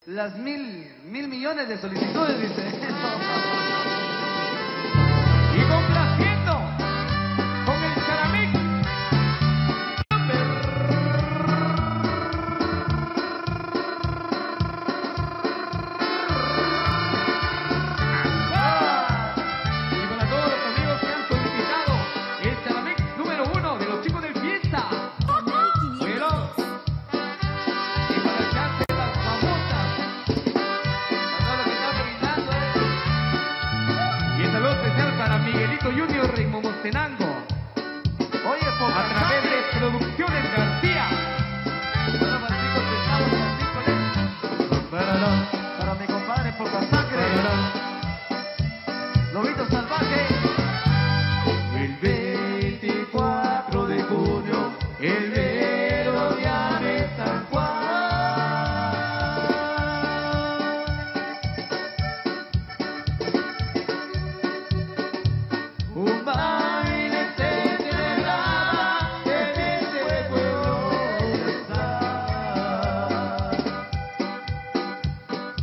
las mil millones de solicitudes, dice. Y complaciendo con el Charamix. Y para todos los amigos que han solicitado el Charamix número 1 de los chicos del Fiesta. Pero, y para echarse las famosas, para todo lo que está brindando, Y el saludo especial para Miguelito Junior en Momostenango. Oye, A través de Producciones García. Para mi compadre Poca Sangre, Lobito Salvaje. El 24 de junio, el merodear en San Juan. Un baile se celebraba en este pueblo.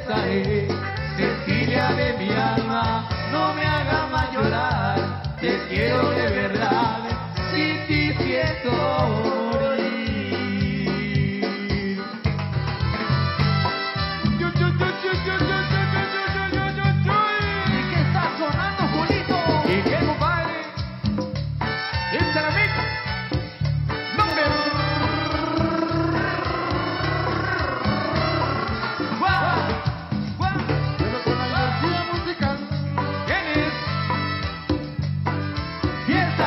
besaré. Cecilia de mi alma, no me hagas más llorar. Te quiero de verdad, sin ti siento morir. ¿Y qué está sonando, Julito? ¿Y qué, compadre? It's a mix número 1. Pero con la energía musical. ¿Quién es? ¡Fiesta!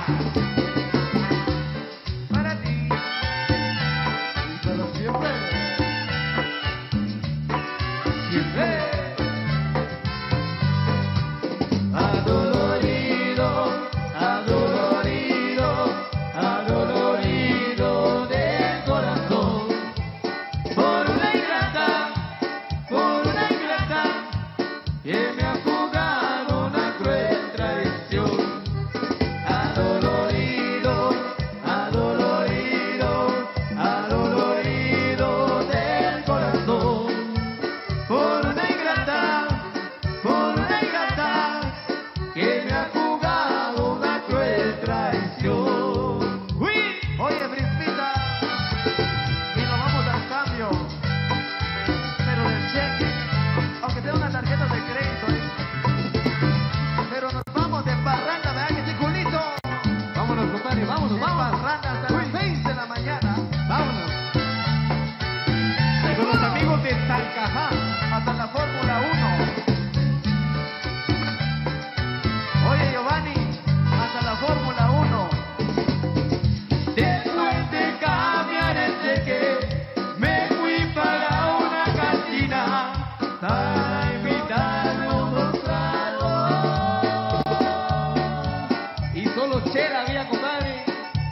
Para ti. Y para siempre. Siempre. Adolorido, adolorido, adolorido del corazón. Por una ingrata que me ha jugado una cruel traición. Adolorido, adolorido, adolorido del corazón. Por una ingrata que me ha jugado una cruel traición. ¡Uy! Oye, Brispita, y nos vamos al cambio, pero del cheque, aunque sea una tarjeta de crédito, pero nos vamos de parranda, ¿verdad que sí, Julito? Vámonos, compadre, vámonos, De vámonos. parranda hasta las 6 de la mañana, Vámonos. Con los amigos de Salcajá. hasta la Fórmula 1. Oye, Giovanni, hasta la Fórmula 1. Después de cambiar el cheque, me fui para una cantina para invitarme unos tragos. Y solo chela había, compadre.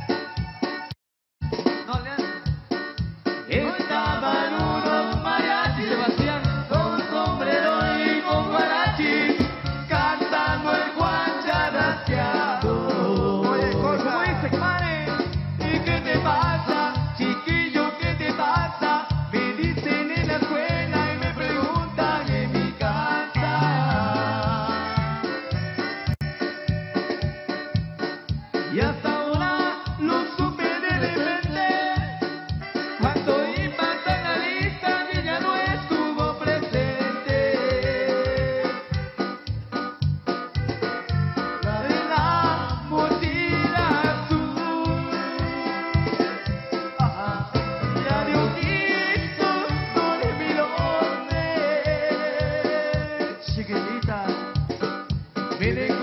No le han... Estaban unos mariachis, Sebastián, con sombrero y con guarachi, cantando el Juan Charateado. Oye, cosa. ¿Cómo dice, compadre? ¿Y qué te pasa, chiquillo, qué te pasa? Me dicen en la escuela y me preguntan en mi casa. Y hasta ahora lo supe de repente. Cuando iba a la lista, ella no estuvo presente. De la mochila azul, ya de ojitos dormilones. Chiquitita. Me dejó